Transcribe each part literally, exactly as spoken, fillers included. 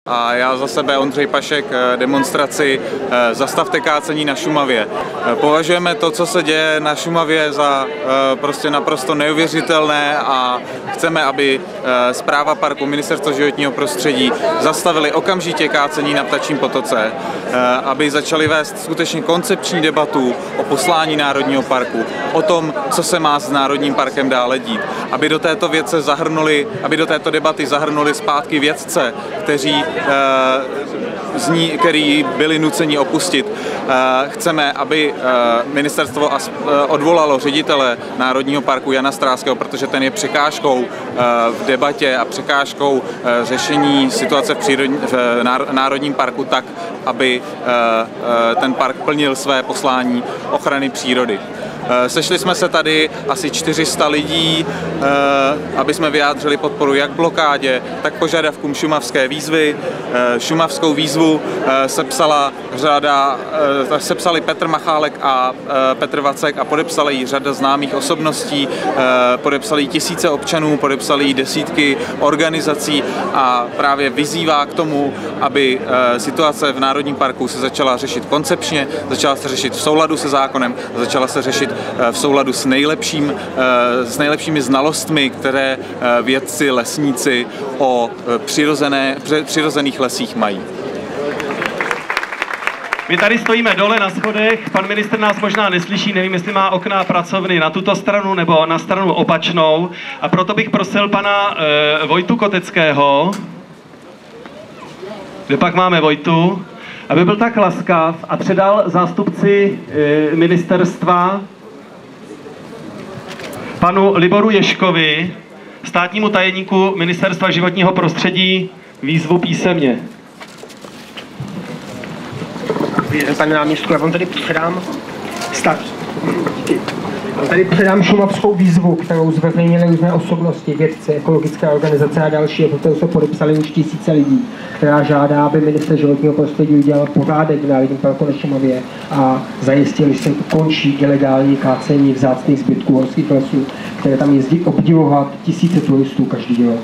A já za sebe, Ondřej Pašek, demonstraci Zastavte kácení na Šumavě. Považujeme to, co se děje na Šumavě, za prostě naprosto neuvěřitelné a chceme, aby Správa parku, Ministerstvo životního prostředí zastavili okamžitě kácení na Ptačím potoce, aby začali vést skutečně koncepční debatu o poslání Národního parku, o tom, co se má s Národním parkem dále dít, aby do této věce zahrnuli, aby do této debaty zahrnuli zpátky vědce, kteří z ní, který byli nuceni opustit. Chceme, aby ministerstvo odvolalo ředitele Národního parku Jana Stráského, protože ten je překážkou v debatě a překážkou řešení situace v, přírodní, v Národním parku tak, aby ten park plnil své poslání ochrany přírody. Sešli jsme se tady asi čtyři sta lidí, aby jsme vyjádřili podporu jak blokádě, tak požadavkům šumavské výzvy. Šumavskou výzvu sepsala řada, sepsali Petr Machálek a Petr Vacek a podepsali ji řada známých osobností, podepsali ji tisíce občanů, podepsali ji desítky organizací a právě vyzývá k tomu, aby situace v Národním parku se začala řešit koncepčně, začala se řešit v souladu se zákonem, začala se řešit v souladu s, nejlepším, s nejlepšími znalostmi, které vědci, lesníci o přirozené, přirozených lesích mají. My tady stojíme dole na schodech, pan ministr nás možná neslyší, nevím, jestli má okna pracovny na tuto stranu nebo na stranu opačnou, a proto bych prosil pana e, Vojtu Koteckého, kde pak máme Vojtu, aby byl tak laskav a předal zástupci e, ministerstva panu Liboru Ježkovi, státnímu tajemníku Ministerstva životního prostředí, výzvu písemně. Pane náměstku, já vám tady předám stav. Tady předám šumavskou výzvu, kterou zveřejnily různé osobnosti, vědci, ekologické organizace a další, protože se podepsali už tisíce lidí, která žádá, aby ministr životního prostředí udělal pořádek v Národním parku na Šumavě a zajistil, že se končí ilegální kácení vzácných zbytků horských lesů, které tam jezdí obdivovat tisíce turistů každý rok.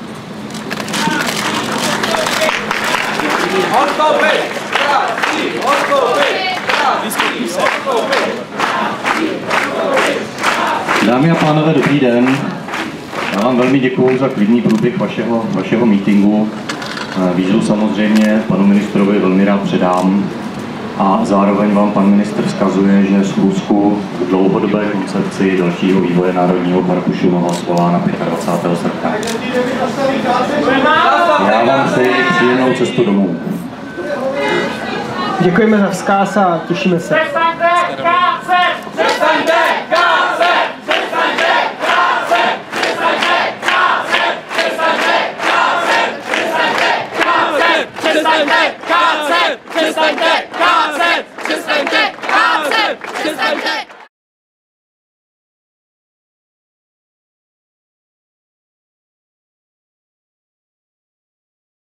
Dámy a pánové, dobrý den. Já vám velmi děkuju za klidný průběh vašeho, vašeho meetingu. Výzvu samozřejmě panu ministrovi velmi rád předám a zároveň vám pan ministr vzkazuje, že schůzku v dlouhodobé koncepci dalšího vývoje Národního parku Šumava svolá na dvacátého pátého srpna. Já vám přeji příjemnou cestu domů. Děkujeme za vzkaz a těšíme se. Přestaňte kácet! Přestaňte kácet! Přestaňte kácet! Přestaňte kácet! Přestaňte kácet! Přestaňte kácet! Přestaňte kácet! Přestaňte kácet! Přestaňte kácet! Přestaňte